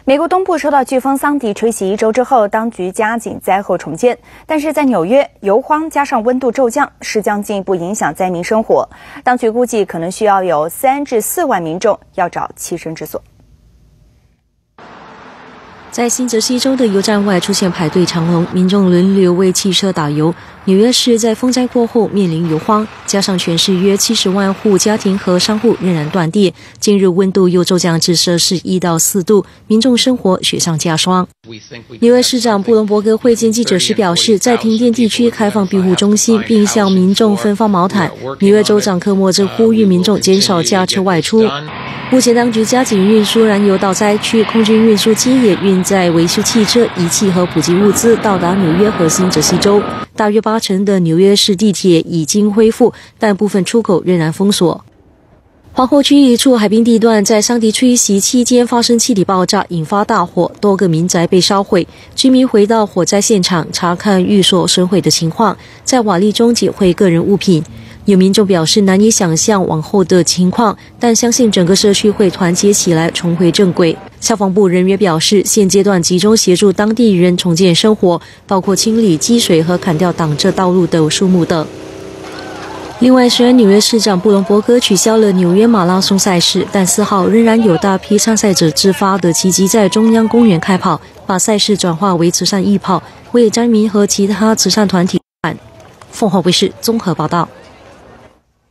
美国东部受到飓风桑迪吹袭1周之后，当局加紧灾后重建。但是在纽约，油荒加上温度骤降，势将进一步影响灾民生活。当局估计可能需要有3至4万民众要找栖身之所。 在新泽西州的油站外出现排队长龙，民众轮流为汽车打油。纽约市在风灾过后面临油荒，加上全市约70万户家庭和商户仍然断电，近日温度又骤降至摄氏1到4度，民众生活雪上加霜。纽约市长布隆伯格会见记者时表示，在停电地区开放庇护中心，并向民众分发毛毯。纽约州长科莫则呼吁民众减少驾车外出。目前当局加紧运输燃油到灾区，空军运输机也运载维修汽车、仪器和补给物资到达纽约和新泽西州。大约80%的纽约市地铁已经恢复，但部分出口仍然封锁。皇后区一处海滨地段在桑迪吹袭期间发生气体爆炸，引发大火，多个民宅被烧毁。居民回到火灾现场查看寓所损毁的情况，在瓦砾中捡回个人物品。有民众表示难以想象往后的情况，但相信整个社区会团结起来重回正轨。消防部人员表示，现阶段集中协助当地人重建生活，包括清理积水和砍掉挡着道路的树木等。另外，虽然纽约市长布隆伯格取消了纽约马拉松赛事，但4号仍然有大批参赛者自发的齐集在中央公园开跑，把赛事转化为慈善义跑，为灾民和其他慈善团体办。凤凰卫视综合报道。